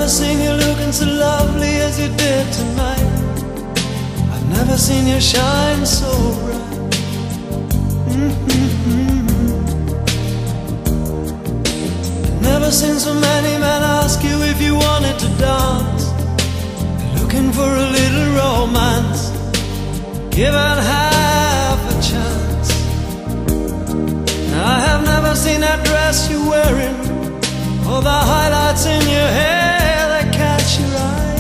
never seen you looking so lovely as you did tonight. I've never seen you shine so bright. I've never seen so many men ask you if you wanted to dance. They're looking for a little romance, given half a chance. I have never seen that dress you're wearing, or the highlights in your hair that catch your eye.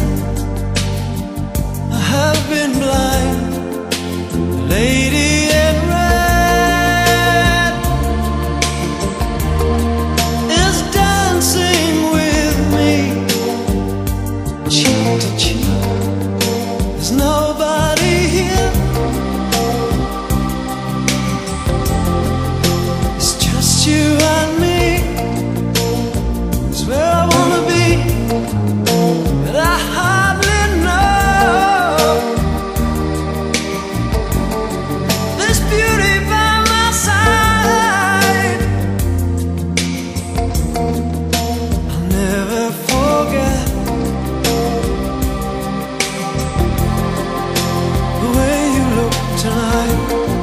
I have been blind. The lady in red is dancing with me, cheek to cheek. There's nobody here. It's just you and me. It's where I wanna be, but I hardly know. This beauty by my side, I'll never forget the way you look tonight.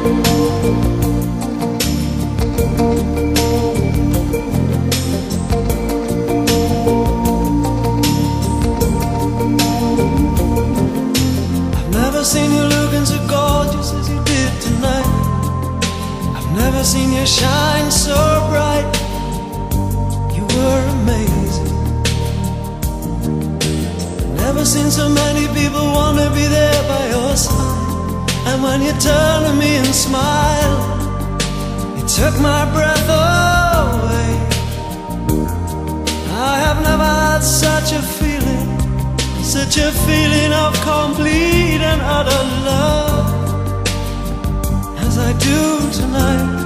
I've never seen you looking so gorgeous as you did tonight. I've never seen you shine so bright. You were amazing. Never seen so many people wanna be there by your side. And when you turned to me and smiled, it took my breath away. I have never had such a feeling, such a feeling of complete and utter love as I do tonight.